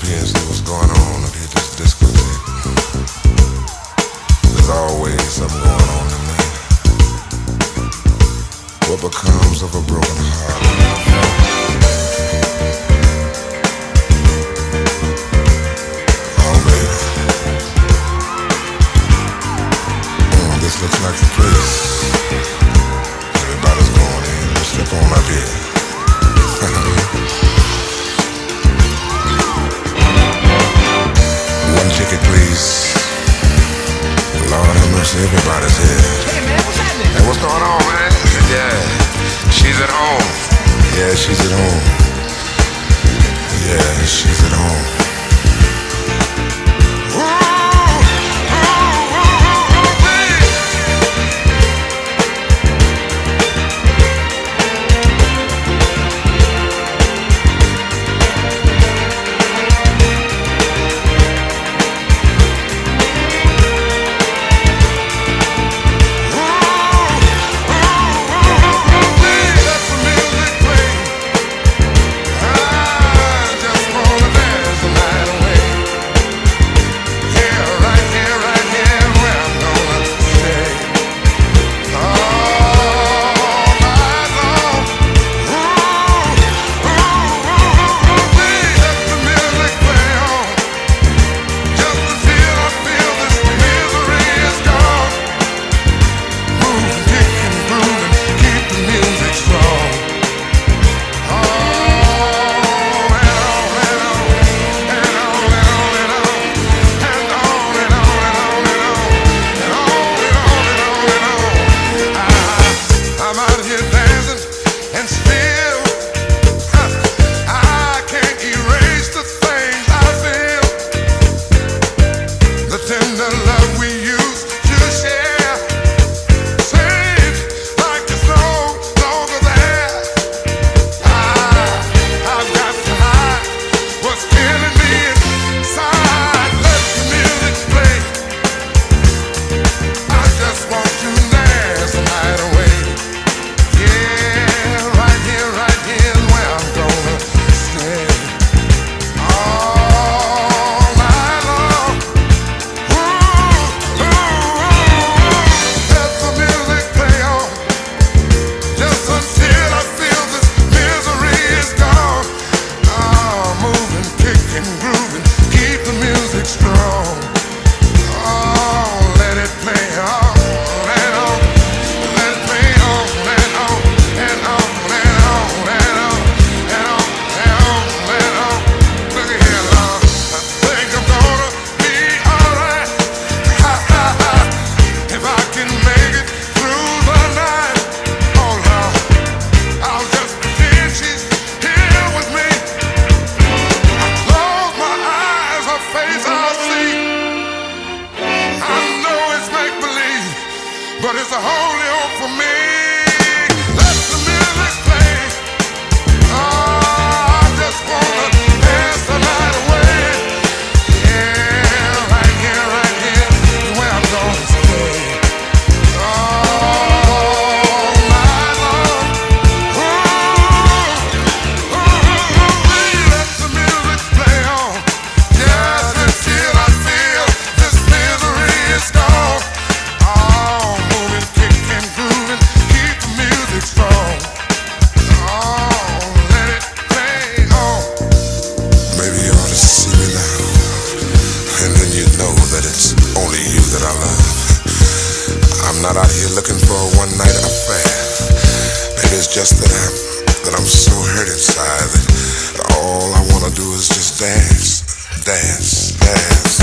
here and see what's going on up here at this discotheque. There's always something going on in there. What becomes of a broken heart? Oh, baby. This looks like the place. Everybody's going in. Let's step on up here. One ticket, please. Lord have mercy, everybody's here. Hey, man, what's happening? Hey, what's going on, man? Yeah, she's at home. Yeah, she's at home. Yeah, she's at home. But it's a holy hope for me. Let the music play. Oh, I just wanna dance the night away. Yeah, right here is where I'm gonna stay. All night long. Ooh, let the music play on. Just until I feel this misery is gone. I'm not out here looking for a one-night affair. Maybe it's just that I'm so hurt inside that all I wanna do is just dance, dance, dance.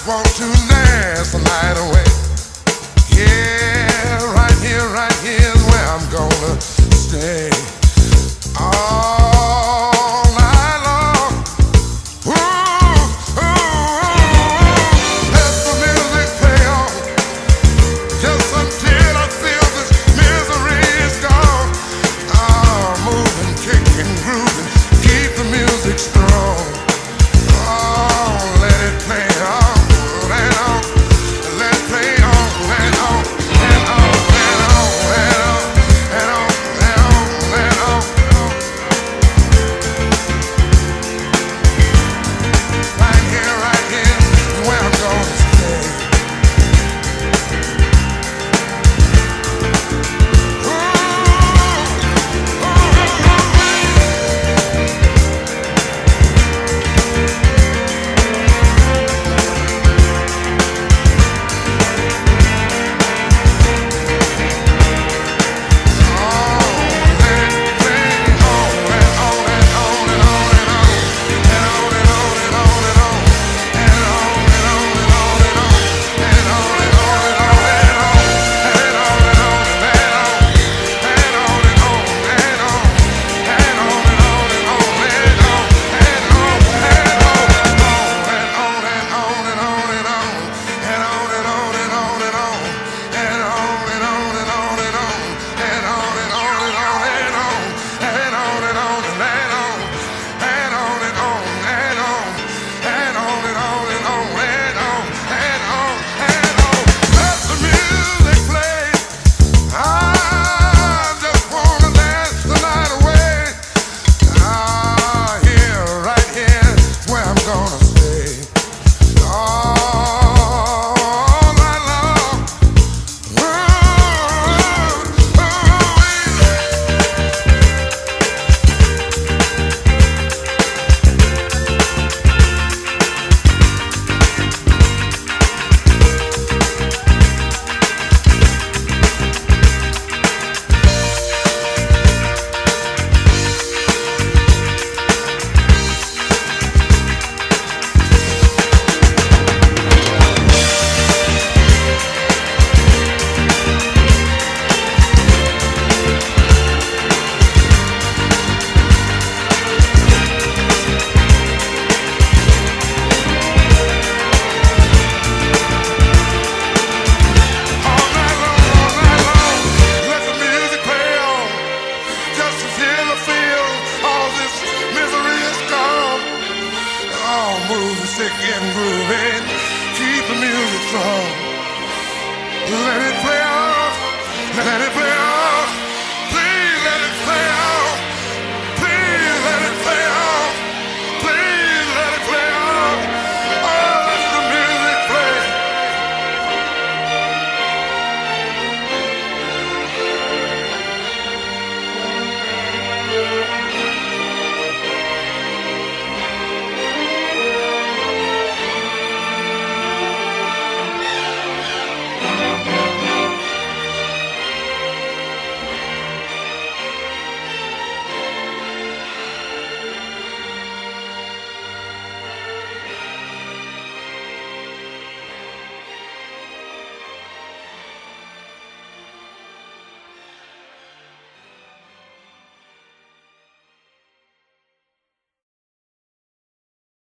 want to dance the night away. Yeah, right here is where I'm gonna stay all night long. Ooh, let the music play on just until I feel this misery is gone. Moving, kicking, grooving, keep the music strong. Let it play on and on. Let it play on and on and on and on and on and on and on and on. Right here is where I'm gonna stay. Sick and grooving, keep the music strong. Let it play on, let it